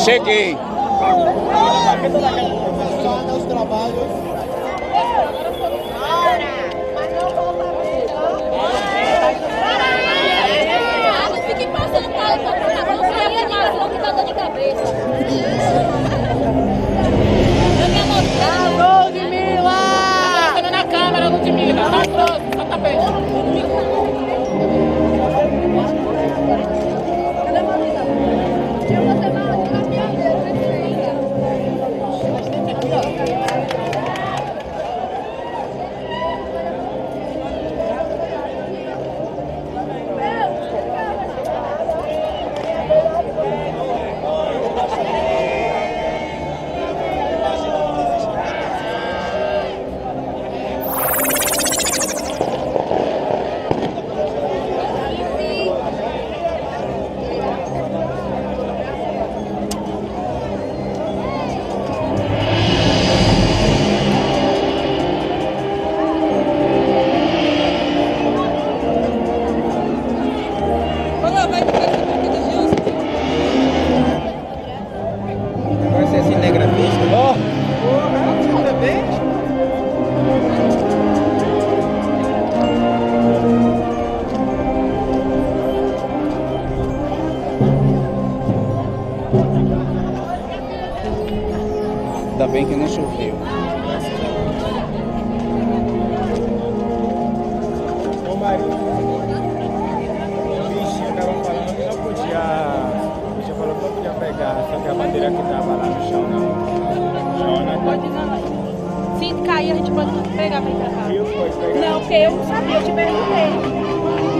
Cheguei. Os trabalhos. Não fique passando para não que tá dor de cabeça. Ludmilla! Tá na câmera, Ludmilla. Tá pronto, só tá bem. Ainda bem que não choveu. Ô Marinho, o bichinho tava falando que não podia. O bichinho falou que não podia pegar, só que a bandeira que tava lá no chão não. Não Pode não. Se cair, a gente pode pegar pra ir pra cá. viu? Pode pegar. Não, porque eu não sabia, eu te perguntei.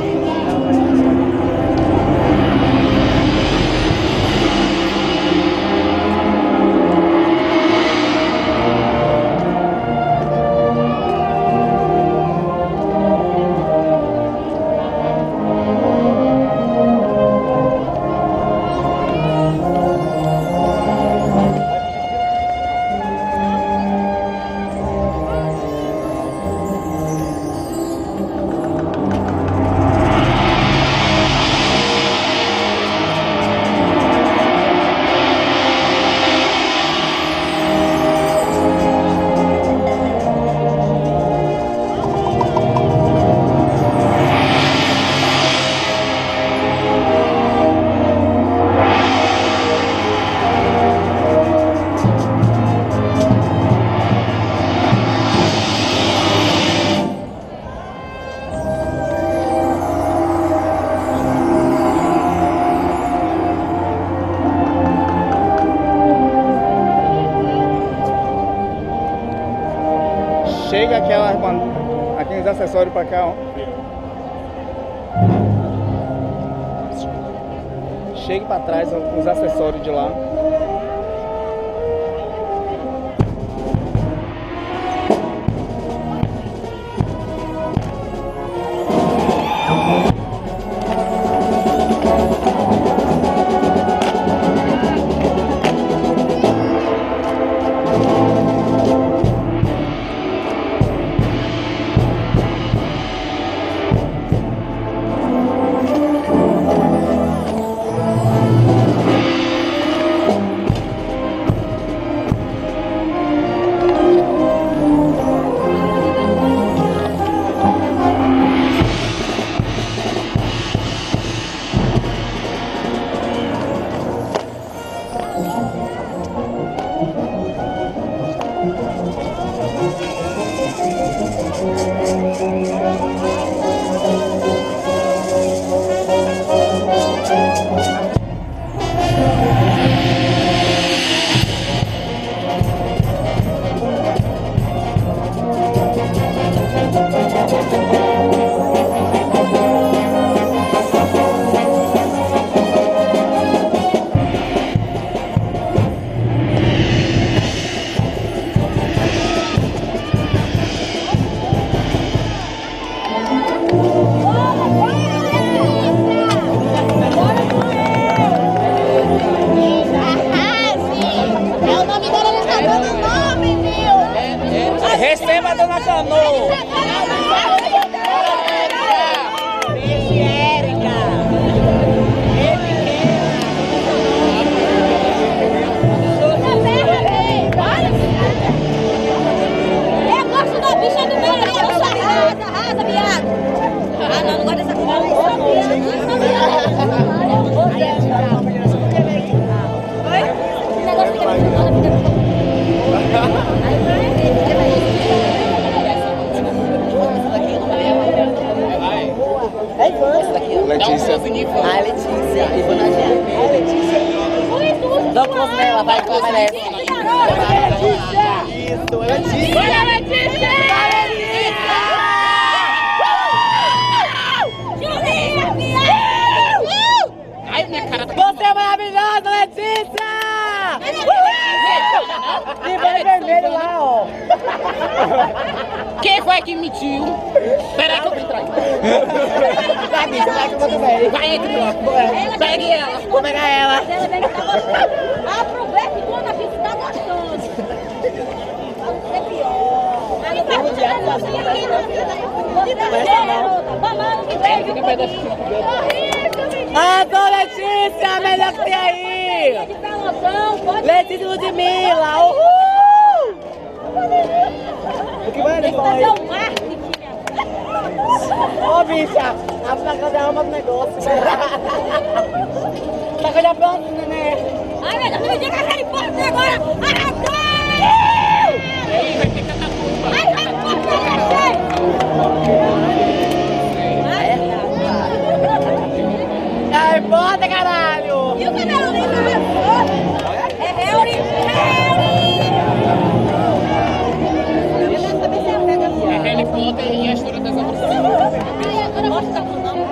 Chega aqueles acessórios pra cá, ó. Chega pra trás ó, os acessórios de lá. Receba, dona Canoa! E vai vermelho lá, ó. Quem foi que mentiu? Peraí que eu vou entrar. Vai, bicho, vai que eu vou também. Vai, entre logo. Pegue ela. Vou pegar ela. Aproveita e toma aqui que tá gostando. É pior. Aí tá Ah, dona Letícia, a melhor que tem aí. Letícia Ludmilla, uhul. O que vai ali, boy? Ô, bicha, a placa da alma do negócio. Tá com a pronta, neném. Ai, meu Deus, não me diga que ele pode agora. Ai, vai Ai, bota, caralho! E o cabelo lindo? É Harry! É Harry Potter e a história das obras. Ai, agora mostra o nome.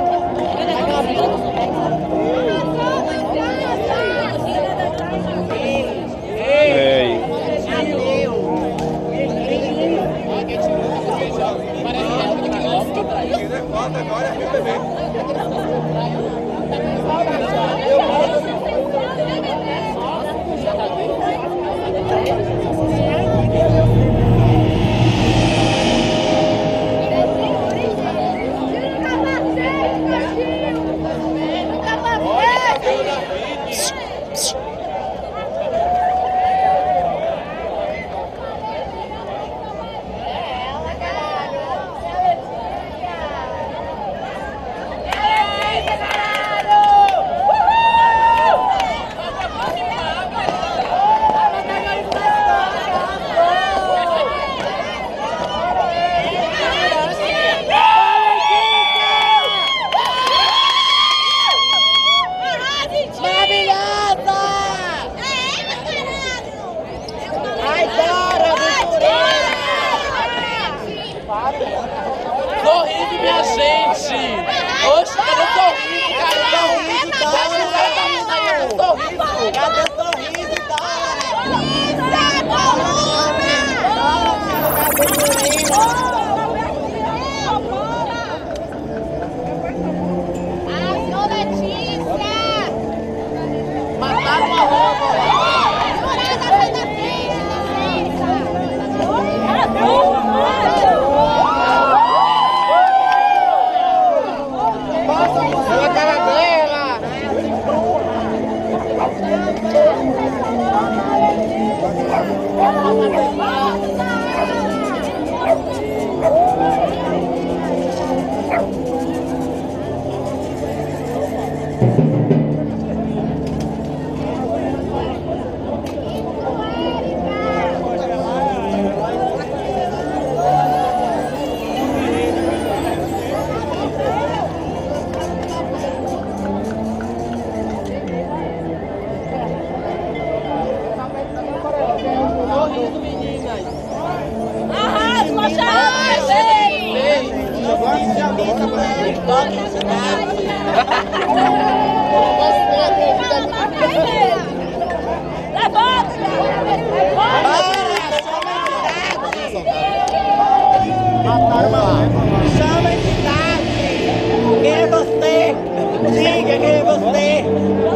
Ei. Sorriso, minha gente! Oxe, cadê o sorriso, caralho? Cadê o sorriso, Ai, ô Letícia! Mataram uma roupa. Jurada, sai da frente, Pela cara dela. Arrasa, Chama a entidade. Quem é você? Diga quem é você.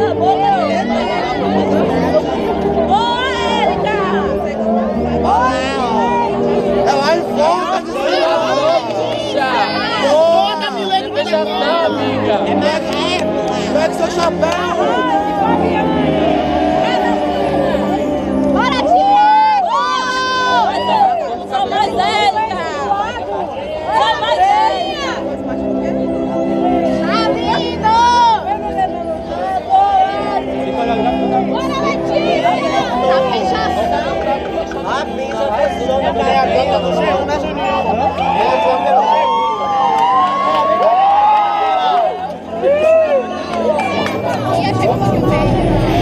Ela envolta de Toda Milene Beijatã, amiga! Pega seu chapéu. Bora, Tiago! Sou mais velha! Sou mais velha! Amigo! Bora, Letícia! Tá fechação! A bicha pessoa me carregando no chão, né, Juninho? Ia chegar um pouquinho.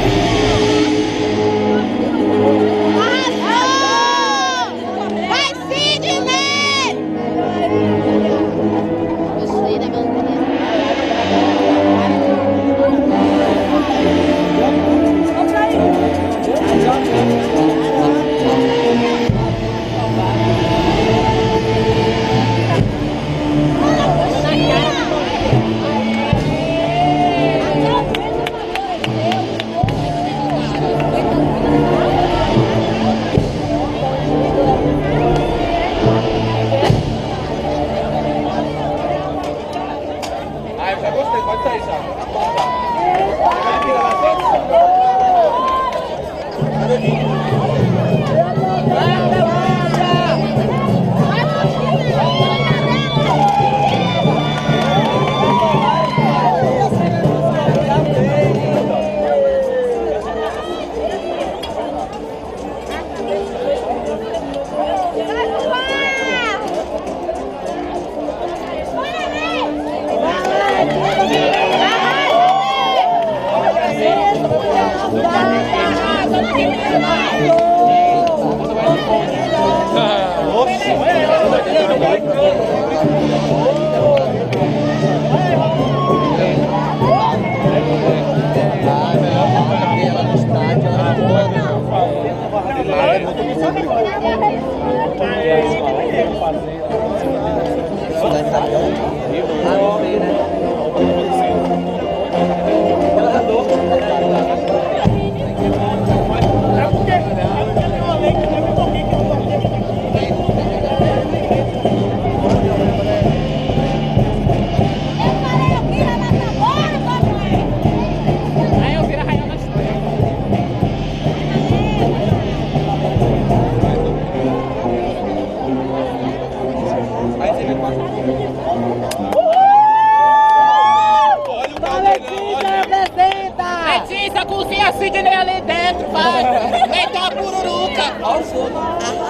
Letícia, cozinha Sidney ali dentro, vai! Meteu a pururuca! Olha o fogo!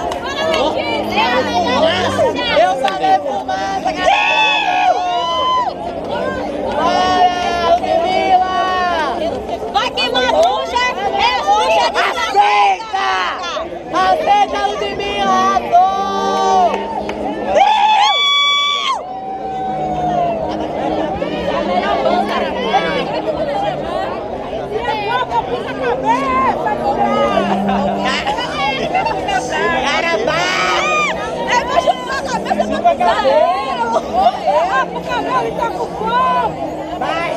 Eu falei fumaça, galera! Bora, Ludmilla! Vai queimar bucha! É bucha de aceita! Aceita, Ludmilla! Caramba! É pra chutar a cabeça do cabelo! O cabelo tá com fome! Vai,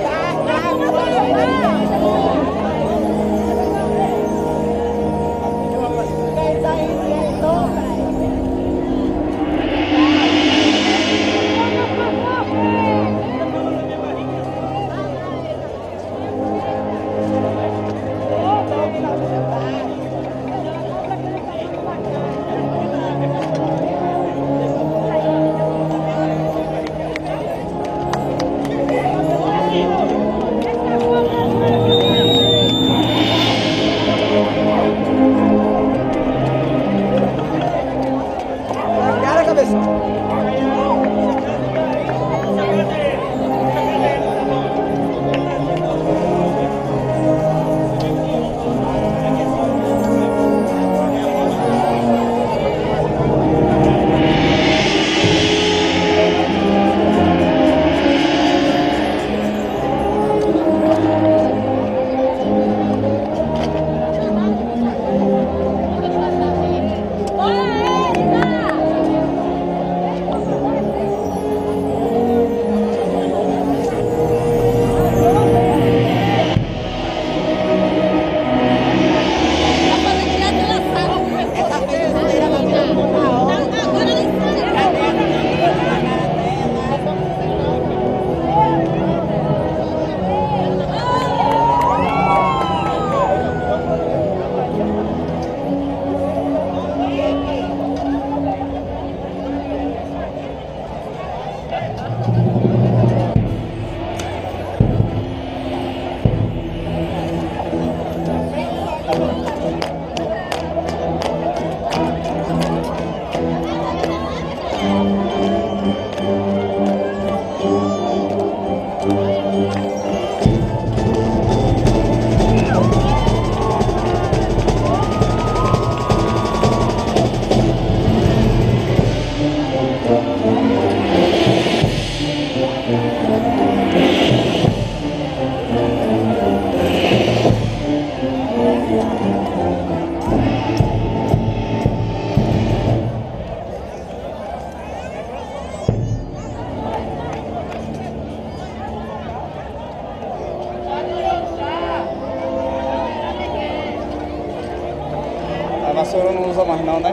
A vassoura não usa mais não, né?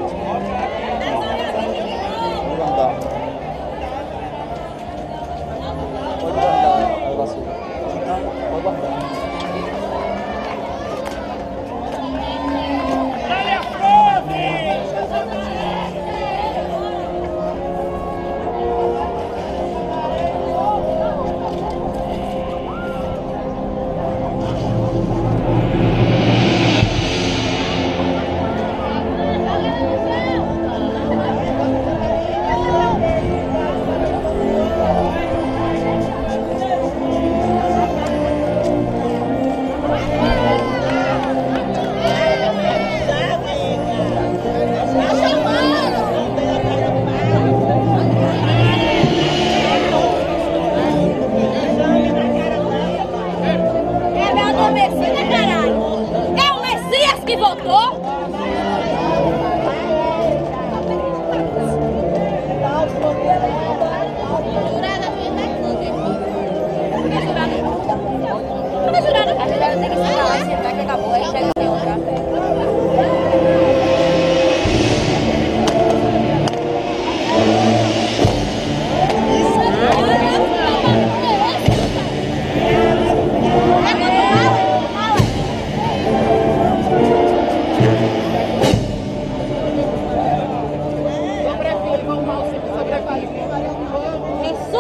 Vou guardar. Pode guardar a vassoura. Pode guardar.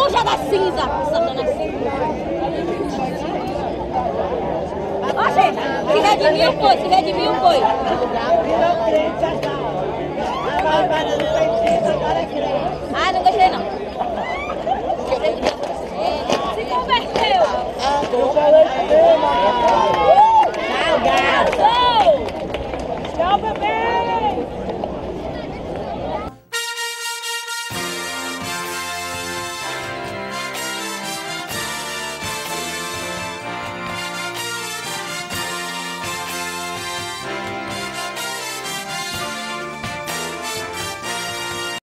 suja da cinza. Satanás. Oxe, se redimiu, foi.